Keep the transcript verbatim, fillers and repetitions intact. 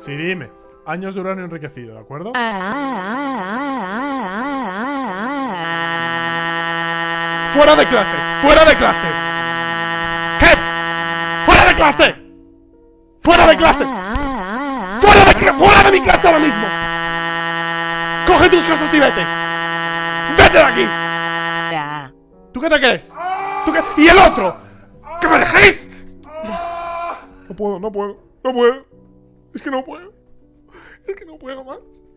Sí, dime. Años de uranio enriquecido, ¿de acuerdo? ¡Fuera de clase! ¡Fuera de clase! ¿Qué? ¡Fuera de clase! ¡Fuera de clase! ¡Fuera de, cl ¡Fuera de mi clase ahora mismo! ¡Coge tus cosas y vete! ¡Vete de aquí! ¿Tú qué te crees? ¿Tú qué? ¡Y el otro! ¡Que me dejéis! No puedo, no puedo, no puedo. Es que no puedo. Es que no puedo más.